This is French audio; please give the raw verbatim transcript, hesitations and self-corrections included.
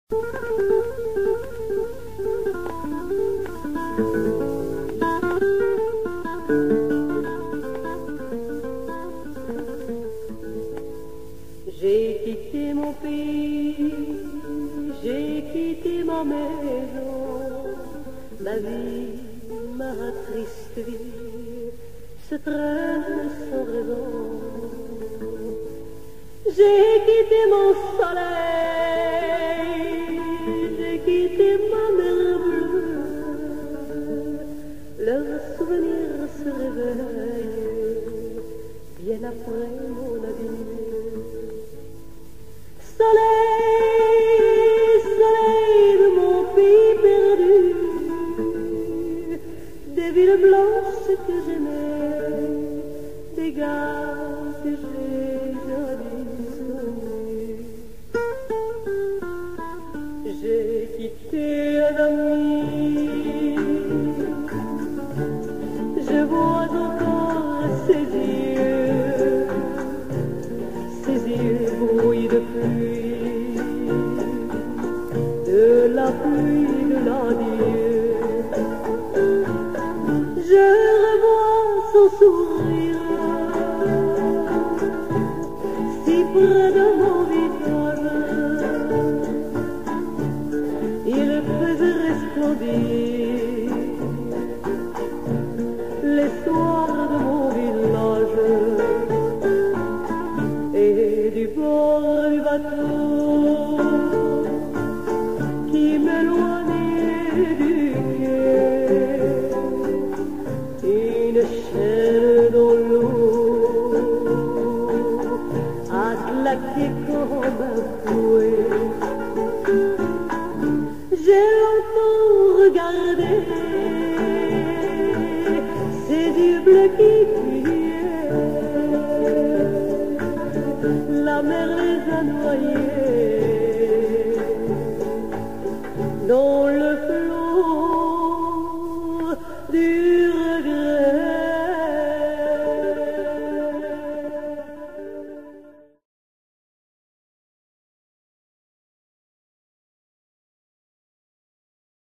J'ai quitté mon pays, j'ai quitté ma maison, ma vie, ma triste vie, se traîne sans raison. J'ai quitté mon soleil, j'ai quitté ma mer bleue, leurs souvenirs se réveillent bien après mon adieu. Soleil, soleil de mon pays perdu, des villes blanches que j'aimais, des gars que j'ai jadis connus. J'ai quitté un ami, je vois encore ses yeux, ses yeux brouillés de pluie, de la pluie de l'adieu. Je revois son sourire si près de mon visage, il faisait resplendir les soirs de mon village. Et du bord du bateau qui m'éloignait du quai, une chaîne dans l'eau a claqué comme un fouet. J'ai longtemps regardé ces yeux bleus qui fuyaient, la mer les a noyés dans